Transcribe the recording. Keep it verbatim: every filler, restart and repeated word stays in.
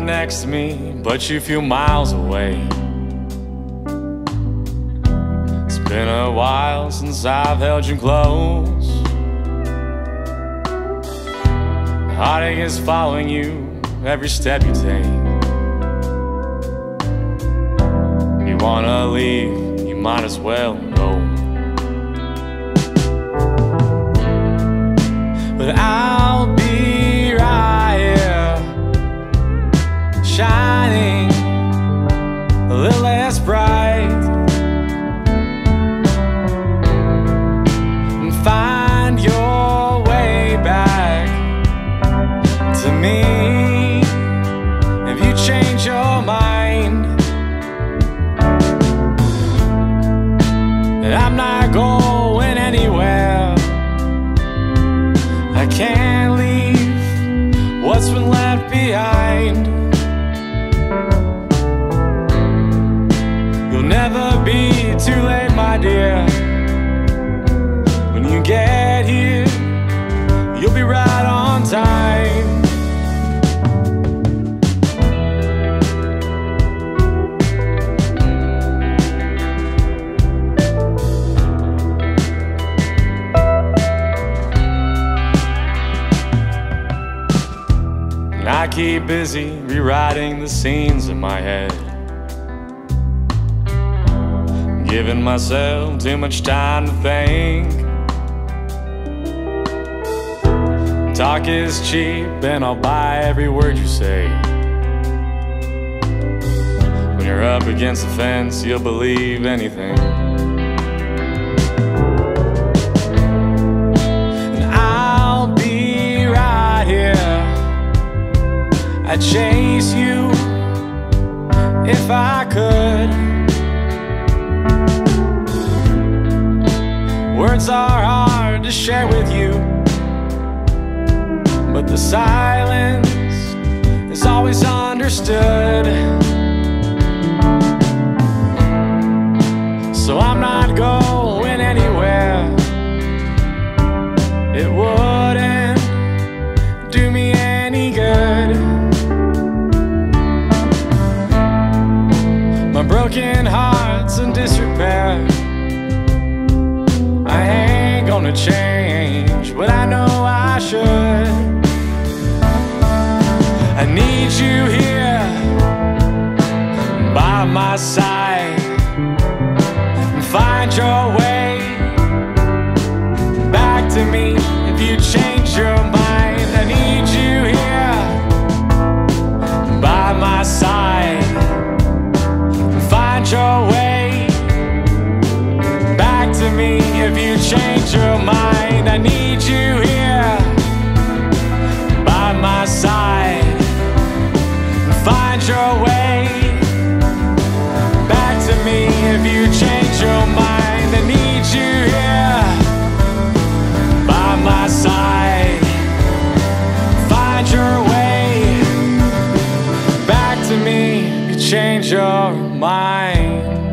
next to me, but you feel miles away. It's been a while since I've held you close. Heartache is following you every step you take. You wanna leave, you might as well go. But I'll be right here, shining a little less bright, and find your way back to me if you change your mind. And I'm not going anywhere, I can't leave what's been left behind. You'll never be too late, my dear. When you get here, you'll be right on time. I keep busy rewriting the scenes in my head, giving myself too much time to think. Talk is cheap and I'll buy every word you say. When you're up against the fence, you'll believe anything. And I'll be right here, I'd chase you if I could. Words are hard to share with you, but the silence is always understood. So I'm not going anywhere, it wouldn't do me any good. My broken heart's in disrepair, I ain't gonna change, but I know I should. I need you here by my side, and find your way back to me if you change your mind. I need you here by my side, find your way back to me if you change your mind. I need you here by my side, find your way back to me if you change your mind. I need you here by my side, find your way back to me if you change your mind.